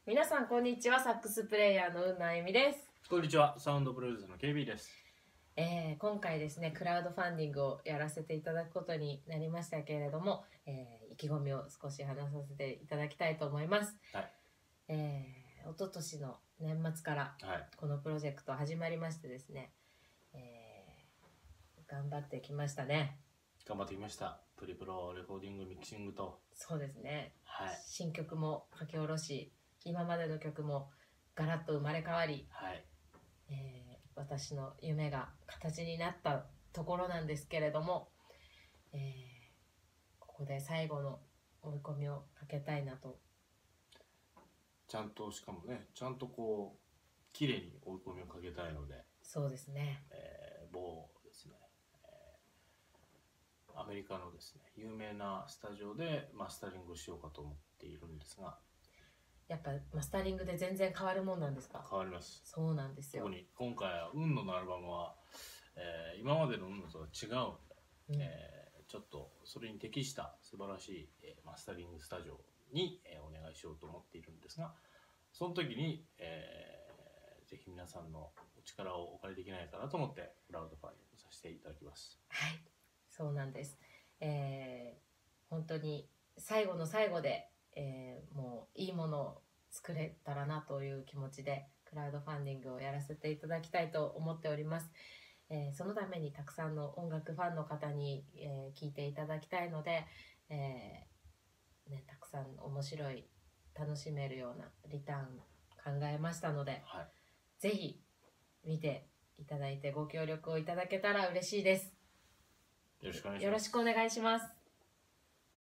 皆さんこんにちは。サックスプレイヤーの運なゆみです。 こんにちは、サウンドプロデューサーの KB です。 今回ですね、クラウドファンディングをやらせていただくことになりましたけれども、意気込みを少し話させていただきたいと思います。 はい。 一昨年の年末からこのプロジェクト始まりましてですね、頑張ってきましたね。 頑張ってきました。プリプロレコーディングミキシングと。 そうですね、 はい、 新曲も書き下ろし、今までの曲もガラッと生まれ変わり、 はい、 私の夢が形になったところなんですけれども、ここで最後の追い込みをかけたいなと。 ちゃんと、しかもね、ちゃんとこう綺麗に追い込みをかけたいので。 そうですね、 某ですね、アメリカのですね有名なスタジオでマスタリングをしようかと思っているんですが。 やっぱマスタリングで全然変わるもんなんですか？ 変わります。 そうなんですよ。 特に今回は運野のアルバムは、今までの運野とは違うので、ちょっとそれに適した素晴らしい、マスタリングスタジオに、お願いしようと思っているんですが、その時に、ぜひ皆さんのお力をお借りできないかなと思ってクラウドファンディングさせていただきます。 はい、そうなんです。本当に最後の最後で、もういいものを作れたらなという気持ちでクラウドファンディングをやらせていただきたいと思っております。そのためにたくさんの音楽ファンの方に、聴いていただきたいので、たくさん面白い楽しめるようなリターン考えましたので、 はい、 ぜひ見ていただいてご協力をいただけたら嬉しいです。 よろしくお願いします。 よろしくお願いします。